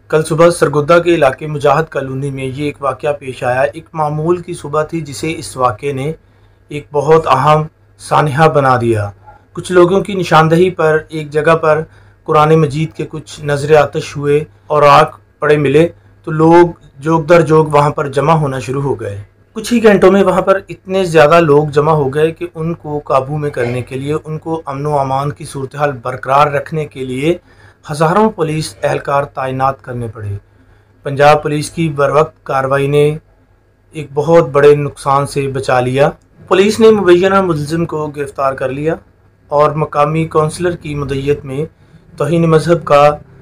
कल सुबह सरगोदा के इलाके मुजाहिद कॉलोनी में ये एक वाक़या पेश आया। एक मामूल की सुबह थी जिसे इस वाक़े ने एक बहुत अहम सानहा बना दिया। कुछ लोगों की निशानदही पर एक जगह पर कुरान मजीद के कुछ नज़र आतश हुए और आग पड़े मिले तो लोग जोग दर जोग वहाँ पर जमा होना शुरू हो गए। कुछ ही घंटों में वहाँ पर इतने ज़्यादा लोग जमा हो गए कि उनको काबू में करने के लिए, उनको अमन व अमान की सूरत हाल बरकरार रखने के लिए हज़ारों पुलिस एहलकार तैनात करने पड़े। पंजाब पुलिस की बरवक्त कार्रवाई ने एक बहुत बड़े नुकसान से बचा लिया। पुलिस ने मुबैना मुलज़िम को गिरफ़्तार कर लिया और मकामी कौंसलर की मुद्दत में तौहीन मज़हब का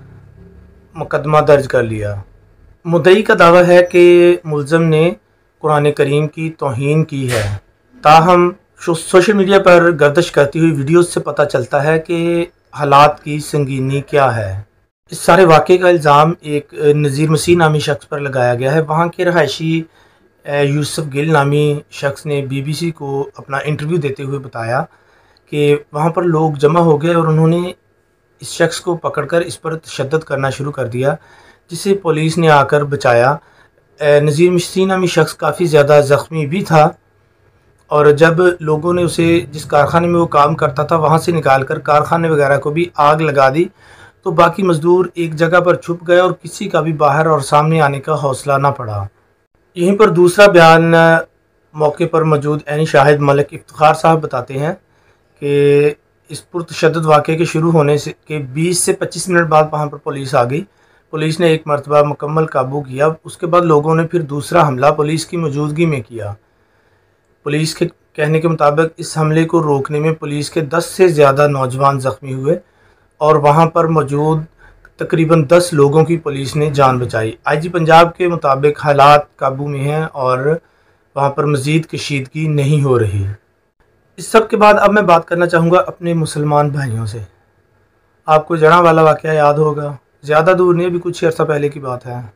मुकदमा दर्ज कर लिया। मुद्दई का दावा है कि मुलज़िम ने कुरान करीम की तौहीन की है। ताहम सोशल मीडिया पर गर्दिश करती हुई वीडियोज़ से पता चलता है कि हालात की संगीनी क्या है। इस सारे वाक़े का इल्ज़ाम एक नज़ीर मसीह नामी शख्स पर लगाया गया है। वहाँ के रहायशी यूसुफ गिल नामी शख्स ने BBC को अपना इंटरव्यू देते हुए बताया कि वहाँ पर लोग जमा हो गए और उन्होंने इस शख्स को पकड़कर इस पर तशद्दुद करना शुरू कर दिया, जिसे पुलिस ने आकर बचाया। नज़ीर मसीह नामी शख्स काफ़ी ज़्यादा ज़ख्मी भी था और जब लोगों ने उसे जिस कारखाने में वो काम करता था वहाँ से निकाल कर कारखाने वगैरह को भी आग लगा दी तो बाकी मज़दूर एक जगह पर छुप गए और किसी का भी बाहर और सामने आने का हौसला ना पड़ा। यहीं पर दूसरा बयान मौके पर मौजूद ऐनी शाहिद मलिक इफ्तिखार साहब बताते हैं कि इस पुरतशद्दुद वाक़े के शुरू होने से के 20 से 25 मिनट बाद वहाँ पर पुलिस आ गई। पुलिस ने एक मरतबा मुकम्मल काबू किया। उसके बाद लोगों ने फिर दूसरा हमला पुलिस की मौजूदगी में किया। पुलिस के कहने के मुताबिक इस हमले को रोकने में पुलिस के 10 से ज़्यादा नौजवान ज़ख्मी हुए और वहाँ पर मौजूद तकरीबन 10 लोगों की पुलिस ने जान बचाई। IG पंजाब के मुताबिक हालात काबू में हैं और वहाँ पर मज़ीद कशीदगी नहीं हो रही। इस सब के बाद अब मैं बात करना चाहूँगा अपने मुसलमान भाइयों से। आपको जड़ांवाला वाक़या याद होगा, ज़्यादा दूर नहीं, अभी कुछ अर्सा पहले की बात है।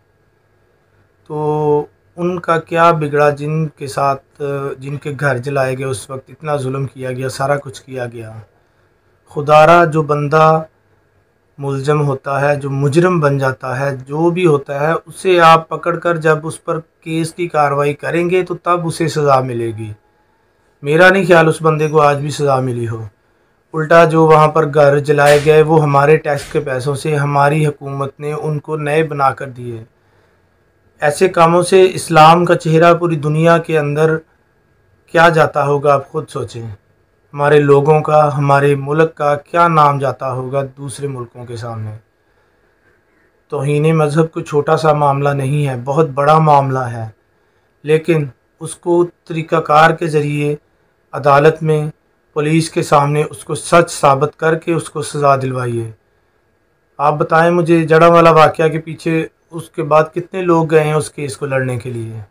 तो उनका क्या बिगड़ा जिनके साथ जिनके घर जलाए गए, उस वक्त इतना जुल्म किया गया, सारा कुछ किया गया। खुदारा जो बंदा मुलज़म होता है, जो मुजरिम बन जाता है, जो भी होता है, उसे आप पकड़कर जब उस पर केस की कार्रवाई करेंगे तो तब उसे सज़ा मिलेगी। मेरा नहीं ख्याल उस बंदे को आज भी सज़ा मिली हो। उल्टा जो वहाँ पर घर जलाए गए वो हमारे टैक्स के पैसों से हमारी हुकूमत ने उनको नए बना कर दिए। ऐसे कामों से इस्लाम का चेहरा पूरी दुनिया के अंदर क्या जाता होगा, आप ख़ुद सोचें। हमारे लोगों का, हमारे मुल्क का क्या नाम जाता होगा दूसरे मुल्कों के सामने। तौहीन मज़हब कोई छोटा सा मामला नहीं है, बहुत बड़ा मामला है, लेकिन उसको तरीक़ाकार के ज़रिए अदालत में, पुलिस के सामने उसको सच साबित करके उसको सज़ा दिलवाइए। आप बताएं मुझे, जड़ांवाला वाक़या के पीछे उसके बाद कितने लोग गए हैं उस केस को लड़ने के लिए।